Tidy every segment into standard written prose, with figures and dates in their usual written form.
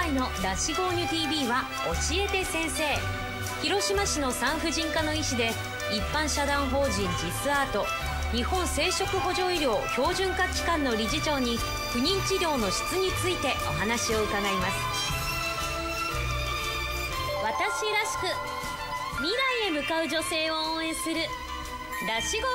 回の脱脂肪乳 TV は教えて先生。広島市の産婦人科の医師で一般社団法人ジスアート日本生殖補助医療標準化機関の理事長に不妊治療の質についてお話を伺います。私らしく未来へ向かう女性を応援する脱脂肪乳 TV。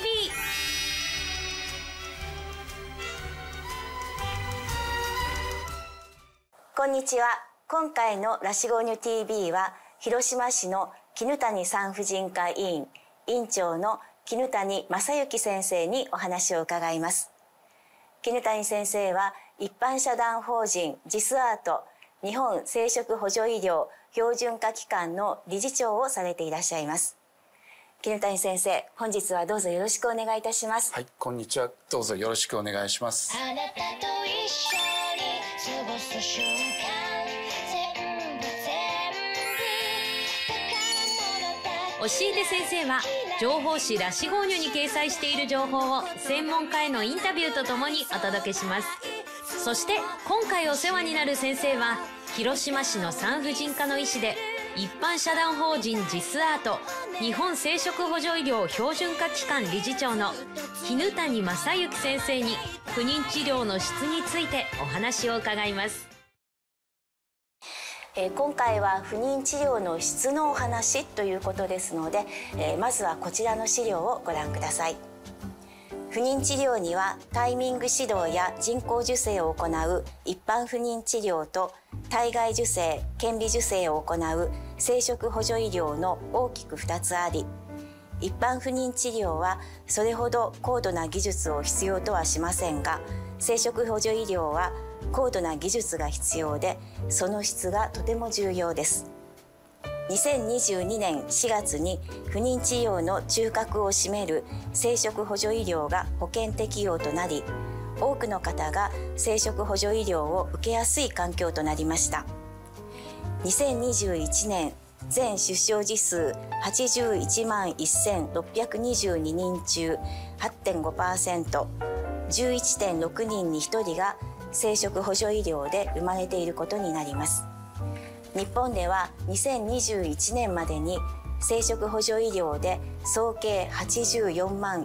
こんにちは。今回の脱脂肪乳 TV は広島市の絹谷産婦人科医院院長の絹谷正幸先生にお話を伺います。絹谷先生は一般社団法人ジスアート日本生殖補助医療標準化機関の理事長をされていらっしゃいます。絹谷先生、本日はどうぞよろしくお願いいたします。 はい、こんにちは。どうぞよろしくお願いします。 あなたと一緒に過ごす瞬間教えて先生は情報誌脱脂肪乳に掲載している情報を専門家へのインタビューとともにお届けします。そして今回お世話になる先生は広島市の産婦人科の医師で一般社団法人ジスアート日本生殖補助医療標準化機関理事長の絹谷正幸先生に不妊治療の質についてお話を伺います。 今回は不妊治療の質のお話ということですので、まずはこちらの資料をご覧ください。不妊治療にはタイミング指導や人工授精を行う一般不妊治療と体外受精・顕微授精を行う生殖補助医療の大きく2つあり、一般不妊治療はそれほど高度な技術を必要とはしませんが、生殖補助医療は高度な技術が必要で、その質がとても重要です。2022年4月に不妊治療の中核を占める生殖補助医療が保険適用となり、多くの方が生殖補助医療を受けやすい環境となりました。2021年全出生児数81万1622人中 8.5%、11.6 人に1人が生殖補助医療で生まれていることになります。日本では2021年までに生殖補助医療で総計84万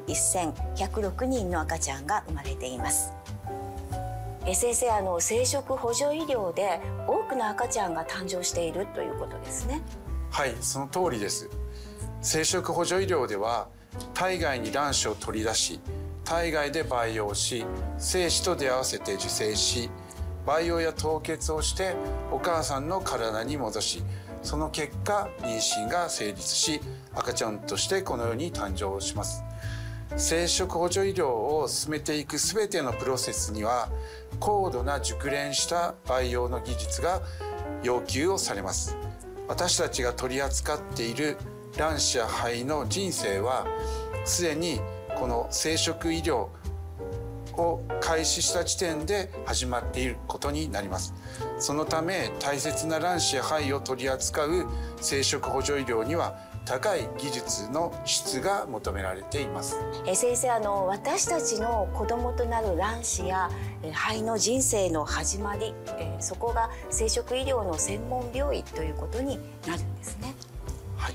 1106人の赤ちゃんが生まれています。先生、生殖補助医療で多くの赤ちゃんが誕生しているということですね。 はい、その通りです。生殖補助医療では体外に卵子を取り出し、体外で培養し、精子と出会わせて受精し、培養や凍結をしてお母さんの体に戻し、その結果妊娠が成立し、赤ちゃんとしてこの世に誕生します。生殖補助医療を進めていくすべてのプロセスには高度な熟練した培養の技術が要求をされます。私たちが取り扱っている卵子や胚の人生はすでにこの生殖医療を開始した時点で始まっていることになります。そのため大切な卵子や胚を取り扱う生殖補助医療には高い技術の質が求められています。 先生、私たちの子供となる卵子や胚の人生の始まり、そこが生殖医療の専門病院ということになるんですね。 はい。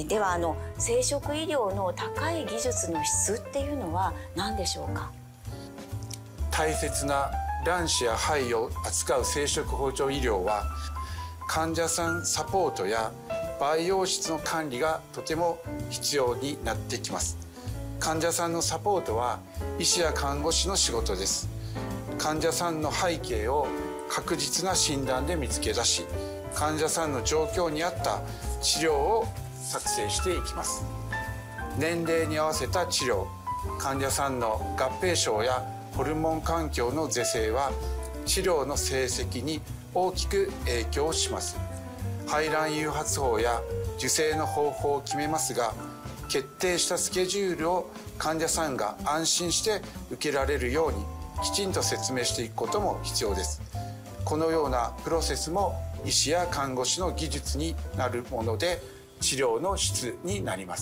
では生殖医療の高い技術の質っていうのは何でしょうか。 大切な卵子や胚を扱う生殖補助医療は患者さんサポートや培養室の管理がとても必要になってきます。患者さんのサポートは医師や看護師の仕事です。患者さんの背景を確実な診断で見つけ出し、患者さんの状況に合った治療を作成していきます。年齢に合わせた治療、患者さんの合併症やホルモン環境の是正は治療の成績に大きく影響します。排卵誘発法や受精の方法を決めますが、決定したスケジュールを患者さんが安心して受けられるようにきちんと説明していくことも必要です。このようなプロセスも医師や看護師の技術になるもので治療の質になります。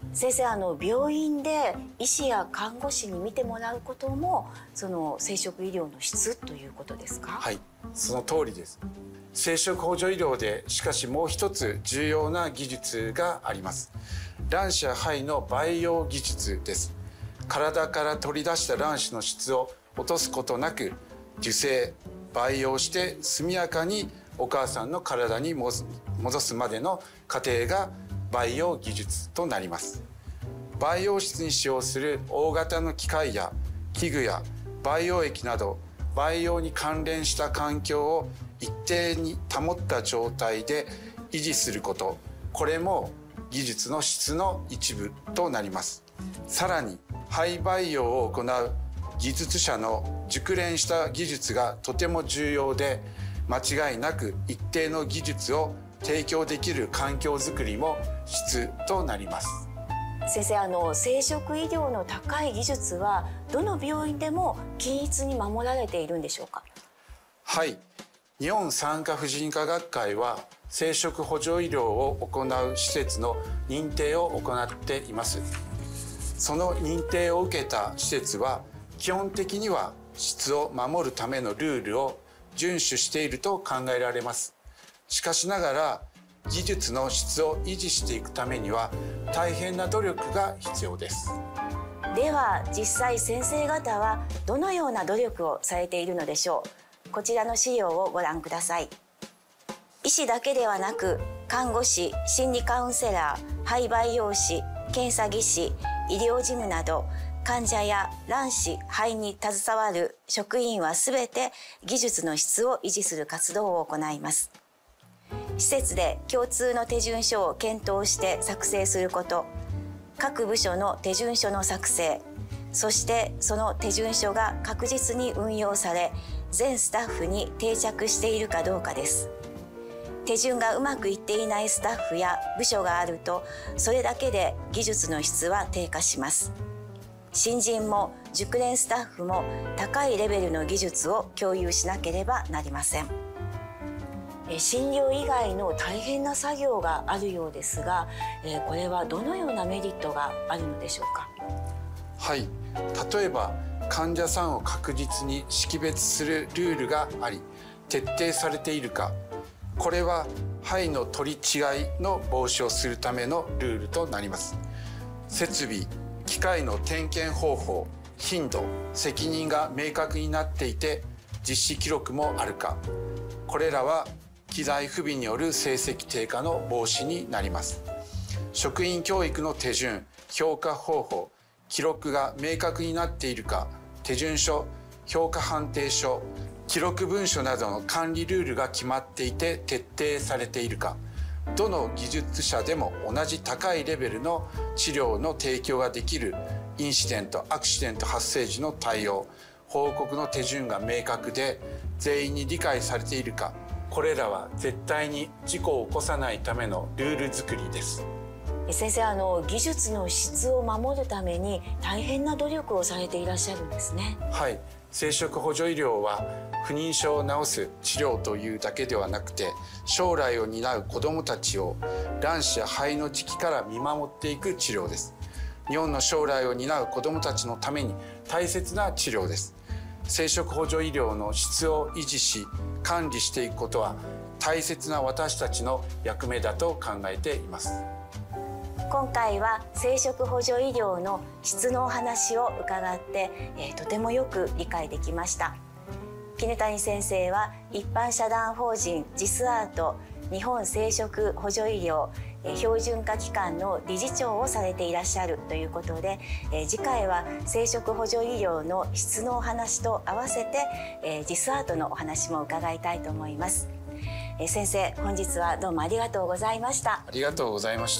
先生、病院で医師や看護師に見てもらうこともその生殖医療の質ということですか？ はい、その通りです。生殖補助医療でしかしもう一つ重要な技術があります。卵子や胚の培養技術です。体から取り出した卵子の質を落とすことなく受精培養して速やかにお母さんの体に戻すまでの過程が培養技術となります。培養室に使用する大型の機械や器具や培養液など培養に関連した環境を一定に保った状態で維持すること、これも技術の質の一部となります。さらに胚培養を行う技術者の熟練した技術がとても重要で、間違いなく一定の技術を提供できる環境づくりも質となります。 先生、生殖医療の高い技術はどの病院でも均一に守られているんでしょうか？ はい、日本産科婦人科学会は生殖補助医療を行う施設の認定を行っています。その認定を受けた施設は基本的には質を守るためのルールを遵守していると考えられます。しかしながら技術の質を維持していくためには大変な努力が必要です。 では実際先生方はどのような努力をされているのでしょう？こちらの資料をご覧ください。医師だけではなく看護師、心理カウンセラー、胚培養士、検査技師、医療事務など患者や卵子、胚に携わる職員はすべて技術の質を維持する活動を行います。施設で共通の手順書を検討して作成すること、各部署の手順書の作成、そしてその手順書が確実に運用され全スタッフに定着しているかどうかです。手順がうまくいっていないスタッフや部署があるとそれだけで技術の質は低下します。新人も熟練スタッフも高いレベルの技術を共有しなければなりません。診療以外の大変な作業があるようですが、これはどのようなメリットがあるのでしょうか？ はい、例えば患者さんを確実に識別するルールがあり徹底されているか、これは胚の取り違いの防止をするためのルールとなります。設備、機械の点検方法、頻度、責任が明確になっていて実施記録もあるか、これらは機材不備による成績低下の防止になります。職員教育の手順、評価方法、記録が明確になっているか、手順書、評価判定書、記録文書などの管理ルールが決まっていて徹底されているか、どの技術者でも同じ高いレベルの治療の提供ができるインシデント・アクシデント発生時の対応、報告の手順が明確で全員に理解されているか、これらは絶対に事故を起こさないためのルール作りです。 先生、技術の質を守るために大変な努力をされていらっしゃるんですね。 はい、生殖補助医療は不妊症を治す治療というだけではなくて、将来を担う子どもたちを卵子や胚の時期から見守っていく治療です。日本の将来を担う子どもたちのために大切な治療です。生殖補助医療の質を維持し管理していくことは大切な私たちの役目だと考えています。 今回は生殖補助医療の質のお話を伺って、とてもよく理解できました。絹谷先生は一般社団法人ジスアート日本生殖補助医療標準化機関の理事長をされていらっしゃるということで、次回は生殖補助医療の質のお話と合わせて、ジスアートのお話も伺いたいと思います。先生、本日はどうもありがとうございました。 ありがとうございました。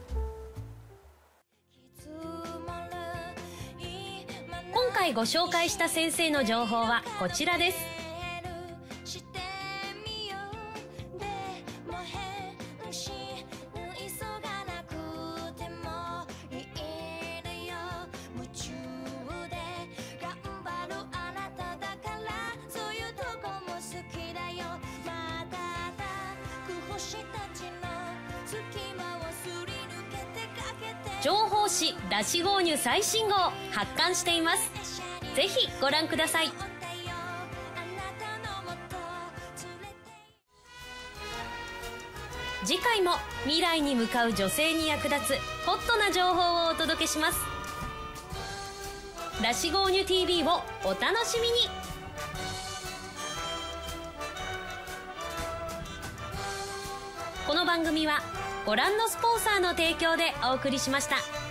今回ご紹介した先生の情報はこちらです。 情報誌ラシゴーニュ最新号発刊しています。ぜひご覧ください。次回も未来に向かう女性に役立つホットな情報をお届けします。ラシゴーニュ TV をお楽しみに。この番組はご覧のスポンサーの提供でお送りしました。